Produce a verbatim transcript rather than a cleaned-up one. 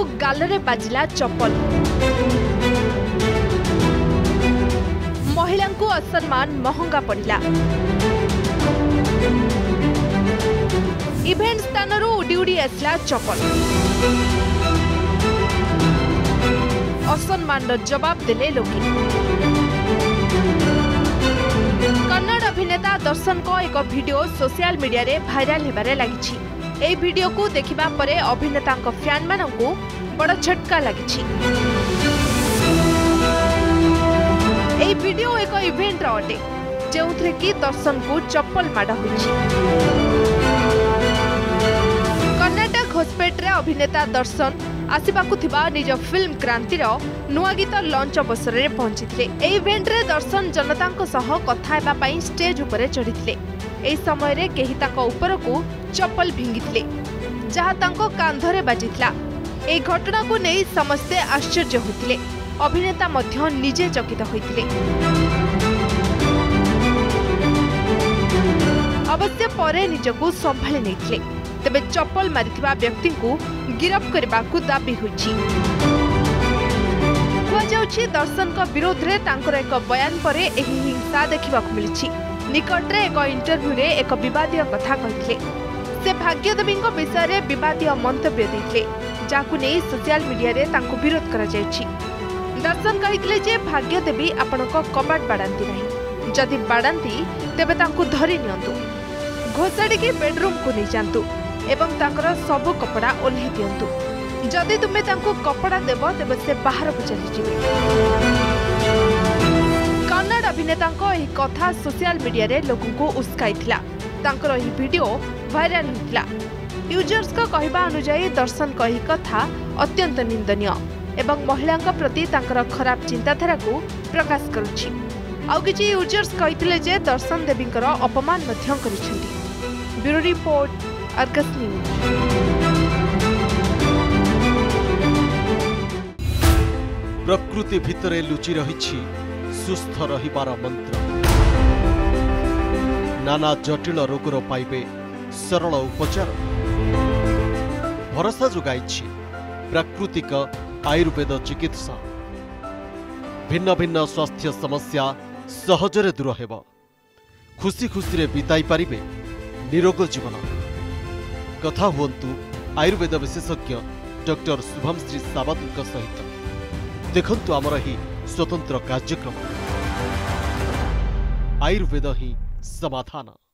को गालरे बाजिला चप्पल। महिला को असम्मान महंगा पड़िला। इवेंट स्थान उड़ी उड़ी आसला चप्पल। असम्मान जवाब देले लोके। कन्नड़ अभिनेता दर्शन को एक वीडियो सोशल मीडिया रे भाइराल हेबारे लागिछि। एई वीडियो को देखिबा परे अभिनेता फैन मानकु बड़ झटका लागिछि। एई वीडियो एक इवेंट अटे जेउथरे कि दर्शन को चप्पल माड़ होइछि। कर्नाटक हॉस्पिटल अभिनेता दर्शन आसिबाकु थिबा निज फिल्म क्रांतिर नुआ गीत लॉन्च अवसर में पहुंची। इवेंट रे दर्शन जनता सह कथा हेबा पई स्टेज उपरे चढ़ीथिले। एई समय रे केही ताको ऊपर को चप्पल भिंगिथिले जहा तांको कांधरे बाजिथिला। एई घटना को नै समस्ते आश्चर्य होतिले। अभिनेता मध्य निजे चकित होइथिले। अवश्य परे निजको संभाली नैथिले। तेबे चप्पल मारिथिबा व्यक्ति को गिरफ्त करबाकू दाबी होइछि। कुआଯାउछि दर्शन का विरोध रे तांकर एक बयान परे एही हिंसा देखिबाकू मिलिछि। निकट रे एक इंटरव्यू रे एक विवादीय कथा कहिथिले। से भाग्यदेवी विषय रे विवादीय मंतव्य दैथिले जाकू नै सोशल मीडिया रे तांको विरोध करा जायछि। दर्शन कहिथिले जे भाग्यदेवी आपनको कबाट बाडांती नाही। जदि बाडांती तेबे तांको धरि नियंतु, घोषाड़ी के बेडरूम को नै जांतु एवं तांकर सब कपड़ा ओल्हे दियंतु। जदि तुमे तांको कपड़ा देव तेबे से बाहर को चली जिवे। कन्नड़ अभिनेता एही कथा सोशल मीडिया रे लोगों को उस्काइथिला। तांकर एही वीडियो वायरल होइथिला। यूजर्स को कहबा अनुसार दर्शन कही कथा अत्यंत निंदनीय एवं महिला प्रति तांकर खराब चिंताधारा को प्रकाश करुछि। आउ किछि यूजर्स कहिथिले जे दर्शन देवींकर अपमान मध्य करिसेंती। Bureau report Argus news. प्रकृति भितरे लुचि रहिछि सुस्थ रहिबार मंत्र। नाना जटिल रोगर पाइबे सरल उपचार। भरोसा जोगाइछि प्राकृतिक आयुर्वेद चिकित्सा। भिन्न भिन्न स्वास्थ्य समस्या सहजरे दूर हेब। खुशी खुशी रे बिताई पारिबे निरोग जीवन। कथा हुअन्तु आयुर्वेद विशेषज्ञ डॉक्टर शुभमश्री सावंत सहित। देखंतु आमर ही स्वतंत्र कार्यक्रम आयुर्वेद ही समाधान।